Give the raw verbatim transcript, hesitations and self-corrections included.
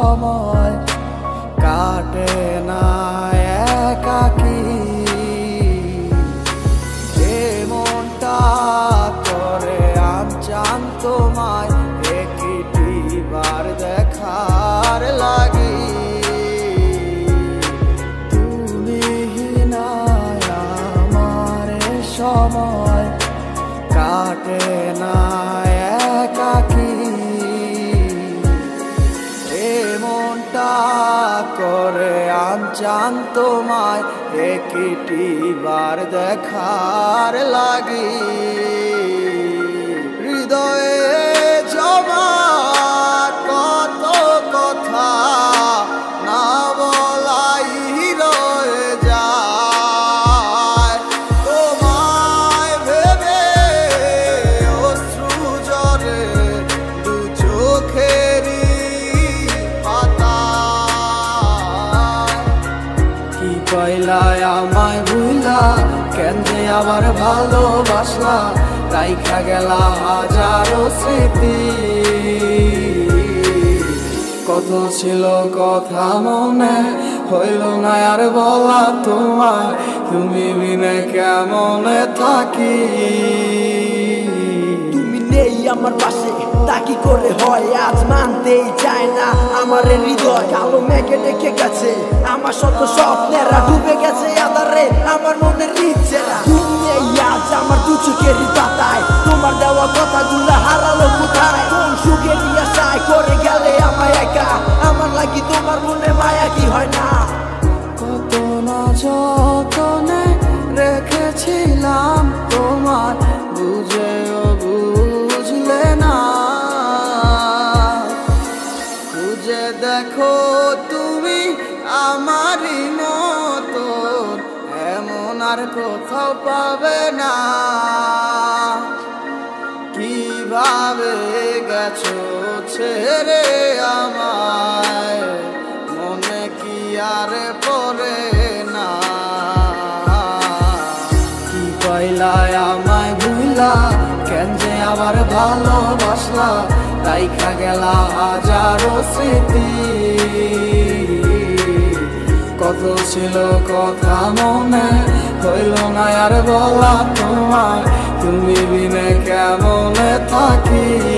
সময় কাটে না একাকী। মনটা করে আনচান তোমায় একটিবার দেখার লাগি। তুমি না আমার সময় কাটে না একাকী। এ মনটা করে আনচান তোমায় একটিবার দেখার লাগি। হৃদয়ে জমা কত কথা না বলাই রয়ে যায়। তোমায় ভেবে অশ্রু ঝরে দু চোখেরই পাতায়। কি পাইলায় আমায় ভুলা, কেন যে আবার ভালোবাসলা, রাইখা গেলা হাজারো স্মৃতি। কত ছিল কথা মনে, হইল না আর বলা তোমায়, তুমি বিনে কেমনে থাকি। তুমি নেই আমার পাশে তা কি করে হয়, আজ মানতেই চায় না আমার হৃদয়। কালো মেঘে ডেকে গেছে আমার শত স্বপ্নেরা, ডুবে গেছে আধারে আমার মনের ইচ্ছেরা। তুমি নেই আজ আমার দু চোখেরই পাতায়, তোমার দেওয়া কথাগুলো হারালো কোথায়। কোন সুখের আশায় করে গেলে আমায় একা, আমার লাগি তোমার মনে মায়া কি হয় না। কত না যতনে রেখেছিলাম তোমার, বুঝেও বুঝলে না। খুঁজে দেখো তুমি আমারই মতো, এমন আর কোথাও পাবে না। কিভাবে গেছো ছেড়ে আমায়, মনে কি আর পড়ে না। কি পাইলায় আমায় ভুলা, কেন যে আবার ভালোবাসলা, রাইখা গেলা হাজারো স্মৃতি। কত ছিল কথা মনে, হইল না আর বলা তোমায়, তুমি বিনে কেমনে থাকি।